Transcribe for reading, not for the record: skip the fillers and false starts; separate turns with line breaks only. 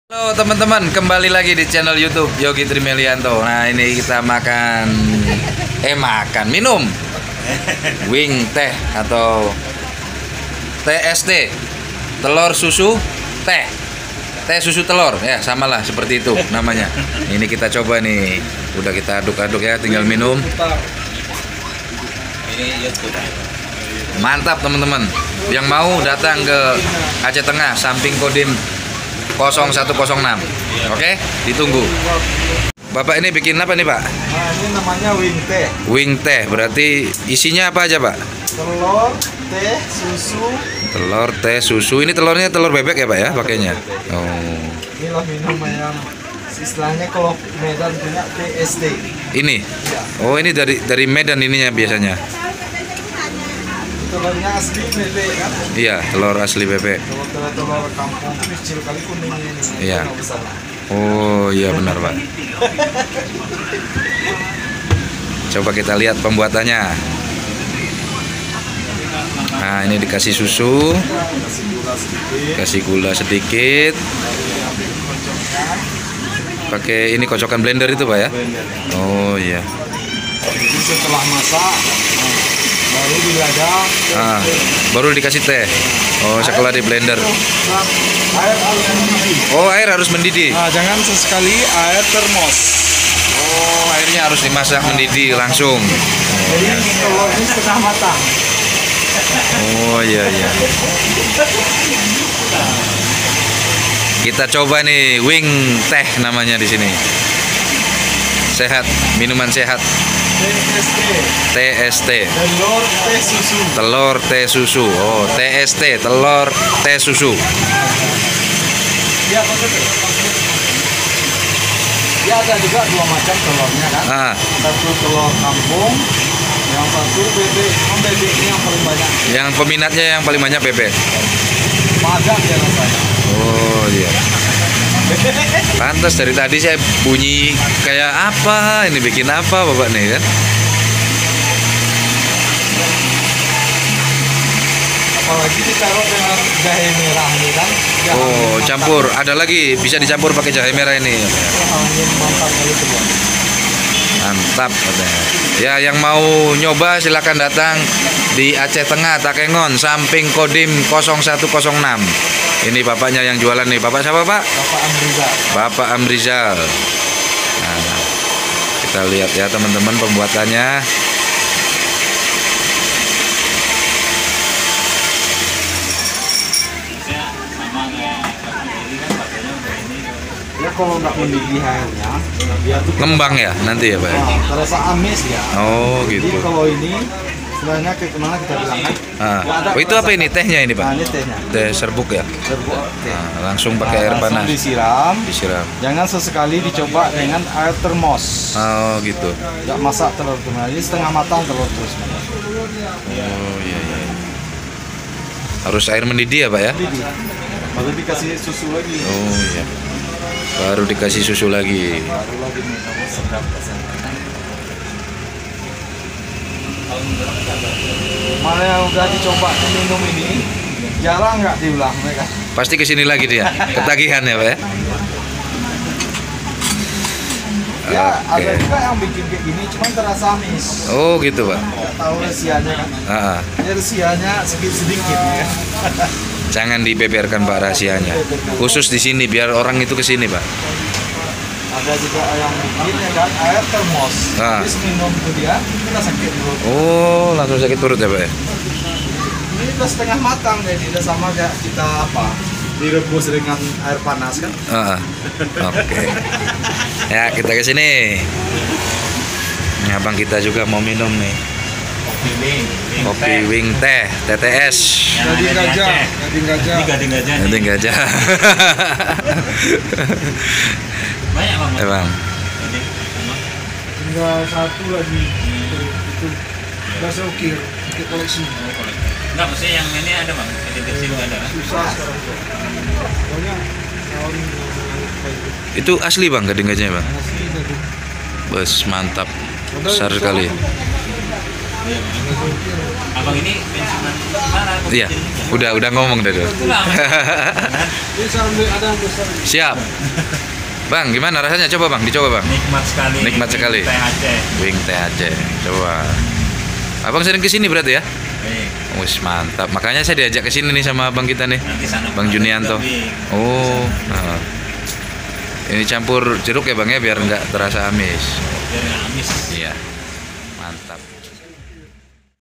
Halo teman-teman, kembali lagi di channel YouTube Yogi Trimelianto. Nah, ini kita minum wing teh atau TST, telur susu teh, teh susu telur ya, samalah seperti itu namanya. Ini kita coba nih, udah kita aduk-aduk ya, tinggal minum. Mantap teman-teman. Yang mau datang ke Aceh Tengah, samping Kodim 0106. Oke, ditunggu. Bapak ini bikin apa nih, Pak?
Nah, ini namanya wing teh.
Wing teh, berarti isinya apa aja, Pak?
Telur, teh, susu.
Telur, teh, susu. Ini telurnya telur bebek ya, Pak ya, pakainya? Oh.
Inilah minuman yang istilahnya kalau Medan punya TST.
Ini?
Ya.
Oh, ini dari Medan ininya biasanya.
Telurnya asli bebek kan?
Iya, telur asli bebek.
Telur kampung kecil kali kuningnya ini.
Iya.
Nggak besar.
Oh, iya benar, Pak. Coba kita lihat pembuatannya. Nah, ini dikasih susu, kasih gula sedikit. Pakai ini kocokan blender itu, Pak ya? Oh, iya.
Jadi setelah masak, baru diladang.
Ah, baru dikasih teh. Oh, setelah di blender.
Air harus mendidih.
Oh, air harus mendidih.
Nah, jangan sesekali air termos.
Oh, airnya harus dimasak mendidih langsung.
Jadi telur ini setengah matang.
Oh, iya iya. Kita coba nih wing teh namanya di sini. Sehat, minuman sehat.
TST.
TST.
Telur teh susu.
Telur teh susu. Oh, TST, telur teh susu.
Dia ada juga dua macam telurnya kan.
Ah,
Satu telur kampung, yang satu bebek. Bebek ini yang paling banyak.
yang peminatnya yang paling banyak bebek.
Padat ya rasanya.
Oh, iya. Pantas dari tadi saya bunyi kayak apa? Ini bikin apa, Bapak nih kan?
Apalagi ditaruh dengan jahe merah ini kan.
Oh, campur. Ada lagi bisa dicampur pakai jahe merah ini.
Angin mantap kali semua.
Mantap katanya. Ya, yang mau nyoba silakan datang di Aceh Tengah, Takengon, samping Kodim 0106. Ini bapaknya yang jualan nih. Bapak siapa, Pak?
Bapak Amrizal.
Bapak Amrizal. Nah, kita lihat ya teman-teman pembuatannya.
Ya kalau nggak mendidih airnya, dia tuh
Ngembang ya nanti ya, Pak?
terasa amis ya.
Oh,
Jadi
gitu.
kalau ini sebenarnya kayak kemana kita bilang kan?
Ah. Oh, itu apa ini? Tehnya ini,
Nah,
Pak?
ini tehnya.
Teh serbuk ya?
Serbuk teh.
Nah, langsung pakai air
Langsung
panas.
disiram.
Disiram.
Jangan sesekali dicoba dengan air termos.
Oh, gitu.
Nggak masak telur terus. Jadi setengah matang telur terus.
Oh, iya iya. Harus air mendidih ya, Pak ya?
Jadi baru dikasih susu lagi.
Oh, iya. Baru dikasih susu lagi.
Baru lagi minum sedap rasanya. Mana yang udah dicoba minum ini jarang nggak diulang mereka.
Pasti kesini lagi dia. Ketagihan ya, Pak ya?
Ya ada
Oke.
juga yang bikin kayak gini cuman terasa amis.
Oh, gitu, Pak.
Nggak tahu rahasianya kan.
Ah, ah.
Ini rahasianya sedikit ya.
Jangan dibeberkan, Pak, rahasianya. Khusus di sini biar orang itu kesini, Pak.
Ada juga yang bikin ya kan air termos.
Ah.
Habis minum itu dia kita sakit perut.
Oh, langsung sakit perut ya, Pak ya?
Ini udah setengah matang jadi udah sama kayak kita apa direbus dengan air panas kan.
Ah, ah. Oke. Ya, kita ke sini. Ini abang kita juga mau minum nih. Kopi wing teh, TTS.
Gading gajah, gading gajah.
Nanti gajah.
Banyak bang.
Bang.
Tinggal satu lagi itu bahasa ukir kita koleksi.
Enggak, maksudnya yang ini ada bang. Kecil juga ada kan?
Susah sekarang. Pokoknya tahun
Itu asli, Bang, gading gajahnya, Bang.
asli tadi.
Bes, mantap. Besar sekali.
Abang ini pensiunan mana?
Iya, udah ngomong dah tuh.
Bisa ambil ada yang besar.
Siap. Bang, gimana rasanya? Coba bang, dicoba bang.
Nikmat sekali.
Nikmat sekali.
Teh Aceh.
Wing teh Aceh. Coba. Abang sering kesini berarti ya? Wis mantap. Makanya saya diajak ke sini nih sama abang kita nih.
Nanti sana
Bang Junianto. Oh. Nah. Ini campur jeruk ya bang ya biar nggak terasa amis.
Biar nggak amis.
Iya. Mantap.